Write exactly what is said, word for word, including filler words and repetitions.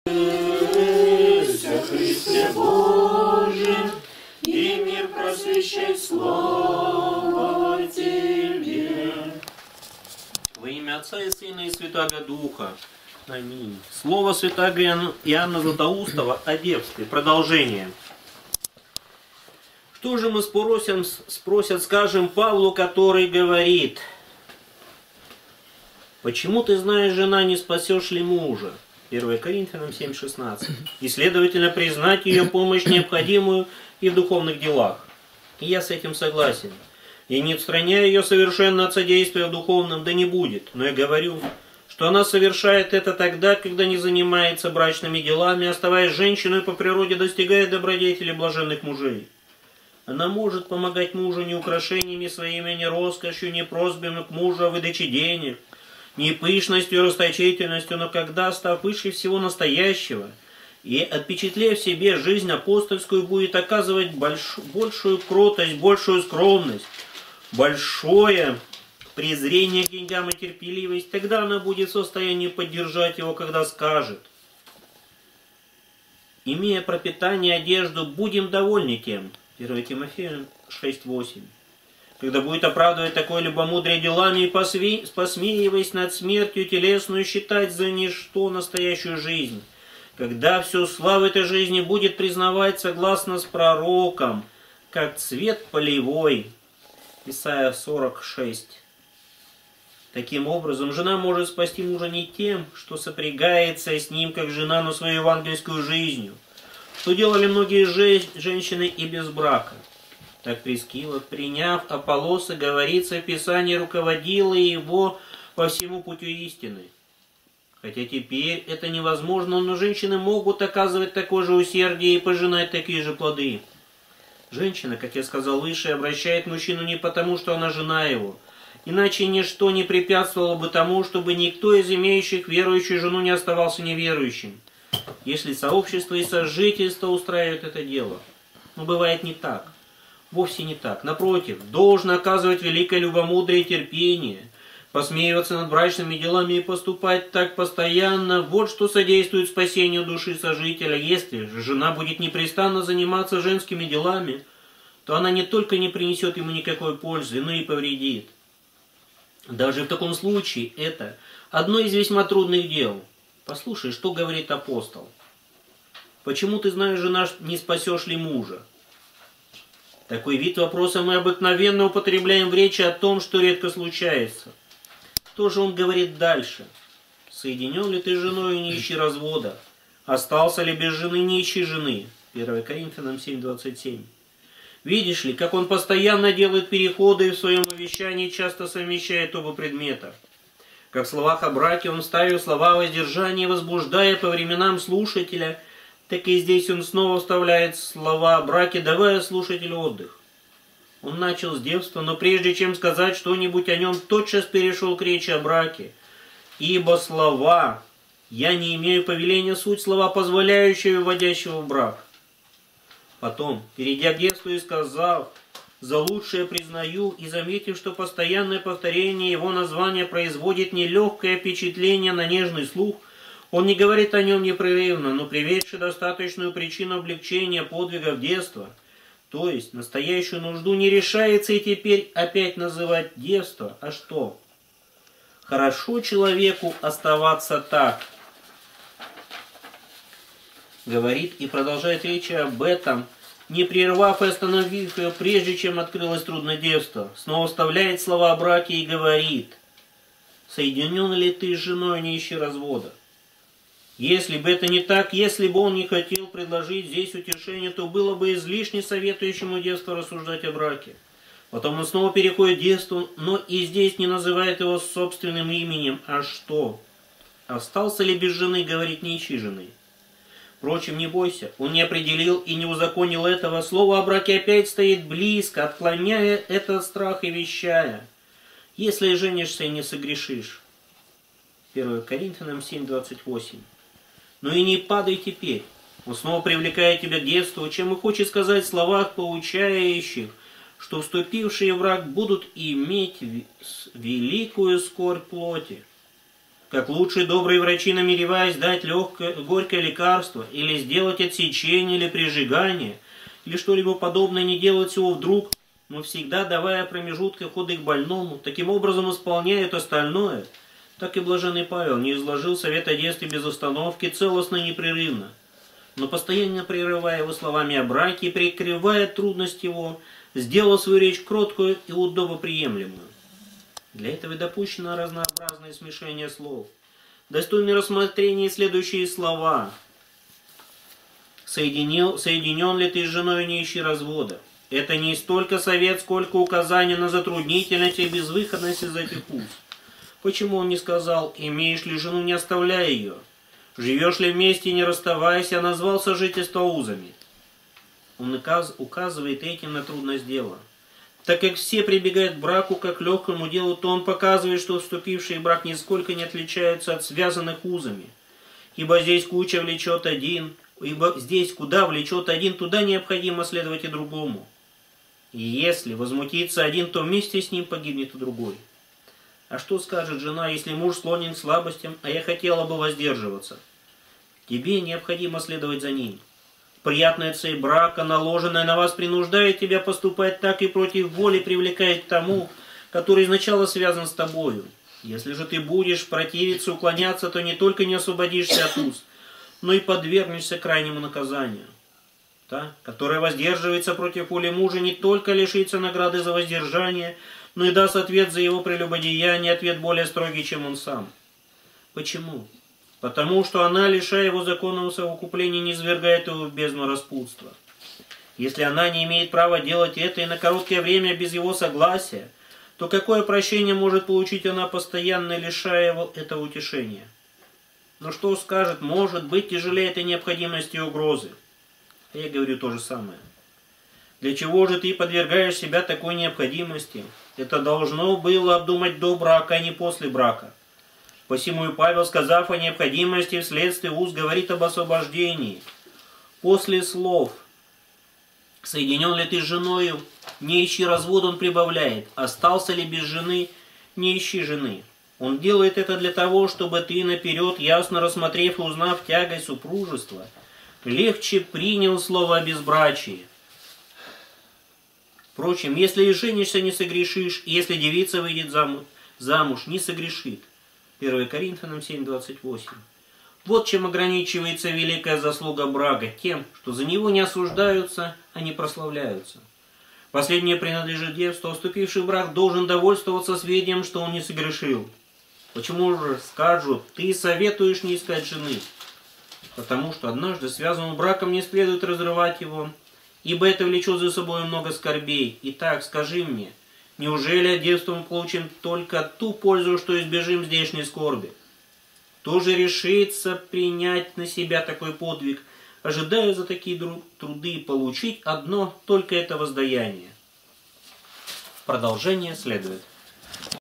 Христе Боже, и мир просвещай, слава Тебе. Во имя Отца и Сына и Святаго Духа. Аминь. Слово святаго Иоанна Златоустова о девстве. Продолжение. Что же мы спросим, спросят, скажем, Павлу, который говорит: почему ты, знаешь, жена, не спасешь ли мужа? первое Коринфянам семь шестнадцать. И, следовательно, признать ее помощь необходимую и в духовных делах. И я с этим согласен. И не отстраняю ее совершенно от содействия в духовном, да не будет. Но я говорю, что она совершает это тогда, когда не занимается брачными делами, оставаясь женщиной, по природе достигает добродетели блаженных мужей. Она может помогать мужу не украшениями своими, не роскошью, не просьбами к мужу о выдаче денег, не пышностью и расточительностью, но когда, став выше всего настоящего и отпечатлев в себе жизнь апостольскую, будет оказывать больш... большую кротость, большую скромность, большое презрение к деньгам и терпеливость, тогда она будет в состоянии поддержать его, когда скажет: имея пропитание и одежду, будем довольны тем. первое Тимофею шесть восемь. Когда будет оправдывать такое любомудрие делами и посме... посмеиваясь над смертью телесную, считать за ничто настоящую жизнь. Когда всю славу этой жизни будет признавать согласно с пророком, как цвет полевой. Исайя сорок шесть. Таким образом, жена может спасти мужа не тем, что сопрягается с ним, как жена, но свою евангельскую жизнью, что делали многие же... женщины и без брака. Так Прискилла, приняв Аполлоса, говорится в Писании, руководила его по всему путю истины. Хотя теперь это невозможно, но женщины могут оказывать такое же усердие и пожинать такие же плоды. Женщина, как я сказал выше, обращает мужчину не потому, что она жена его, иначе ничто не препятствовало бы тому, чтобы никто из имеющих верующую жену не оставался неверующим, если сообщество и сожительство устраивают это дело. Но бывает не так. Вовсе не так. Напротив, должен оказывать великое любомудрие и терпение, посмеиваться над брачными делами и поступать так постоянно. Вот что содействует спасению души сожителя. Если же жена будет непрестанно заниматься женскими делами, то она не только не принесет ему никакой пользы, но и повредит. Даже в таком случае это одно из весьма трудных дел. Послушай, что говорит апостол. Почему ты, знаешь, жена, не спасешь ли мужа? Такой вид вопроса мы обыкновенно употребляем в речи о том, что редко случается. Что же он говорит дальше? Соединен ли ты с женой, не ищи развода? Остался ли без жены, не ищи жены? первое Коринфянам семь двадцать семь. Видишь ли, как он постоянно делает переходы и в своем увещании часто совмещает оба предмета. Как в словах о браке он ставил слова о воздержании, возбуждая по временам слушателя, так и здесь он снова вставляет слова о браке, давая слушателю отдых. Он начал с девства, но прежде чем сказать что-нибудь о нем, тотчас перешел к речи о браке. Ибо слова «я не имею повеления» суть слова, позволяющие вводящего в брак. Потом, перейдя к девству и сказав «за лучшее признаю», и заметив, что постоянное повторение его названия производит нелегкое впечатление на нежный слух, он не говорит о нем непрерывно, но приведший достаточную причину облегчения подвигов детства, то есть настоящую нужду, не решается и теперь опять называть девство. А что? Хорошо человеку оставаться так. Говорит и продолжает речь об этом, не прервав и остановив ее, прежде чем открылось трудное девство. Снова вставляет слова о браке и говорит: соединен ли ты с женой, не ищи развода. Если бы это не так, если бы он не хотел предложить здесь утешение, то было бы излишне советующему девству рассуждать о браке. Потом он снова переходит к девству, но и здесь не называет его собственным именем. А что? Остался ли без жены, говорит, не ищи жены. Впрочем, не бойся, он не определил и не узаконил этого. Слово о браке опять стоит близко, отклоняя этот страх и вещая: если женишься и не согрешишь. первое Коринфянам семь двадцать восемь. Но и не падай теперь. Он снова привлекает тебя к детству, чем и хочет сказать в словах поучающих, что вступившие в брак будут иметь великую скорбь плоти. как лучшие добрые врачи, намереваясь дать легкое, горькое лекарство, или сделать отсечение, или прижигание, или что-либо подобное, не делать всего вдруг, но всегда давая промежутки ходы к больному, таким образом исполняют остальное, так и блаженный Павел не изложил совет о детстве без остановки, целостно и непрерывно, но постоянно прерывая его словами о браке и прикрывая трудность его, сделал свою речь кроткую и удобоприемлемую. Для этого и допущено разнообразное смешение слов. Достойны рассмотрения следующие слова. Соединил, соединен ли ты с женой, не ищи развода. Это не столько совет, сколько указание на затруднительность и безвыходность из этих уз. Почему он не сказал, имеешь ли жену, не оставляя ее? Живешь ли вместе, не расставаясь, а назвал сожительство узами? Он указывает этим на трудность дела. Так как все прибегают к браку как к легкому делу, то он показывает, что вступивший в брак нисколько не отличаются от связанных узами. Ибо здесь куча влечет один, ибо здесь куда влечет один, туда необходимо следовать и другому. И если возмутится один, то вместе с ним погибнет и другой. А что скажет жена, если муж склонен к слабостям, а я хотела бы воздерживаться? Тебе необходимо следовать за ним. Приятная цель брака, наложенная на вас, принуждает тебя поступать так и против воли привлекает к тому, который изначально связан с тобою. Если же ты будешь противиться, уклоняться, то не только не освободишься от уз, но и подвергнешься крайнему наказанию. Та, которая воздерживается против воли мужа, не только лишится награды за воздержание, но и даст ответ за его прелюбодеяние, ответ более строгий, чем он сам. Почему? Потому что она, лишая его законного совокупления, низвергает его в бездну распутства. Если она не имеет права делать это и на короткое время без его согласия, то какое прощение может получить она, постоянно лишая его этого утешения? Но что скажет, может быть тяжелее этой необходимости и угрозы? А я говорю то же самое. Для чего же ты подвергаешь себя такой необходимости? Это должно было обдумать до брака, а не после брака. Посему и Павел, сказав о необходимости вследствие уз, говорит об освобождении. После слов «Соединен ли ты с женою, не ищи развода», он прибавляет «Остался ли без жены, не ищи жены». Он делает это для того, чтобы ты наперед, ясно рассмотрев и узнав тягость супружества, легче принял слово о безбрачии. Впрочем, если и женишься, не согрешишь, и если девица выйдет замуж, замуж не согрешит. первое Коринфянам семь двадцать восемь. Вот чем ограничивается великая заслуга брака, тем, что за него не осуждаются, а не прославляются. Последнее принадлежит девству, а вступивший в брак должен довольствоваться сведением, что он не согрешил. Почему же скажут, ты советуешь не искать жены? Потому что однажды связанным браком не следует разрывать его, ибо это влечет за собой много скорбей. Итак, скажи мне, неужели от девства мы получим только ту пользу, что избежим здешней скорби? Кто же решится принять на себя такой подвиг, ожидая за такие труды получить одно только это воздаяние? Продолжение следует.